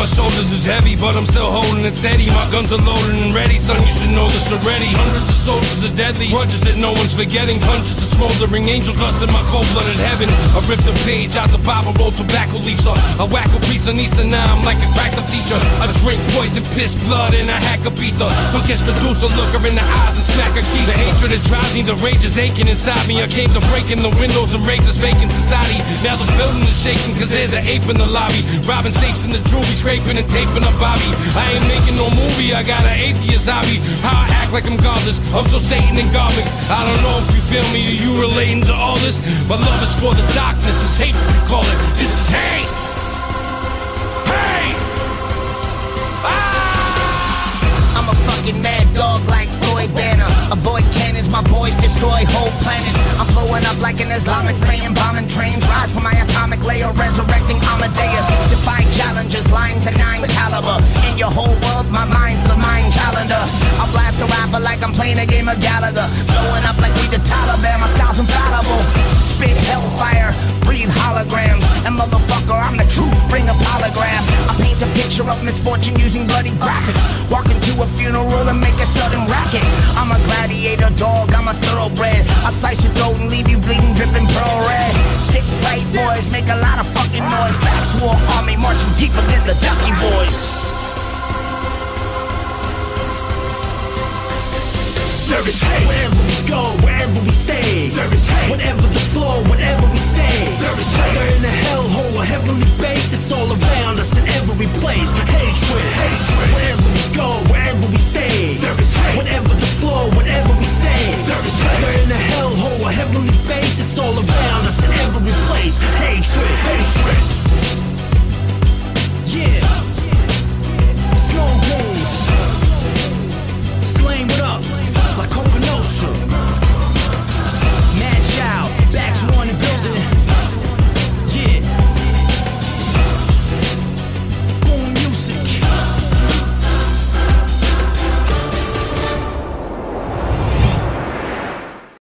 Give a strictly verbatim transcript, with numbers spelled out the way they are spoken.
my shoulders is heavy, but I'm still holding it steady. My guns are loaded and ready, son, you should know this already. Hundreds of soldiers are deadly, grudges that no one's forgetting. Punches of smoldering, angel dust in my cold-blooded heaven. I ripped a page out the Bible, roll tobacco leaves. I whack a piece of Nisa, now I'm like a cracked up teacher. I drink poison, piss, blood, and I hack a beat her. So kiss Medusa, look her in the eyes and smack her keys. The hatred that drives me, the rage is aching inside me. I came to break in the windows and rape this vacant society. Now the building is shaking, cause there's an ape in the lobby. Robbing safes in the jewelry, scraping and taping a Bobby. I ain't making no movie, I got an atheist hobby. How I act like I'm godless, I'm so Satan in garments. I don't know if you feel me or you relating to all this. My love is for the darkness, it's hatred you call it. This is hate. Hey! Ah! I'm a fucking mad dog like Floyd Banner. Avoid cannons, my boys destroy whole planets. I'm blowing up like an Islamic praying, bombing trains. Rise from my atomic layer, resurrecting Amadeus. Defy challenges, lines a nine caliber. In your whole world, my mind's the mind calendar. I'll blast a rapper like I'm playing a game of Gallagher. Blowing up like we the Taliban, my style's infallible. Spit hellfire, breathe holograms. And motherfucker, I'm the truth, bring a polygraph. I paint a picture of misfortune using bloody graphics. Walk into a funeral and make a sudden racket. I'm a gladiator dog, I'm a thoroughbred. I'll slice your throat and leave you bleeding, dripping pearl red. Sick white boys make a lot of fucking noise. Facts war army marching deeper than the Ducky Boys. There is hate wherever we go, wherever we stay. There is hate whatever the flow, whatever we say. There is hate whether in a hellhole or heavenly base. It's all around us in every place. Hatred, hatred wherever we go, wherever we stay. There is hate whatever the flow, whatever we say. There is hate whether in a hellhole or heavenly base. It's all around us in every place. Hatred, hatred. Yeah.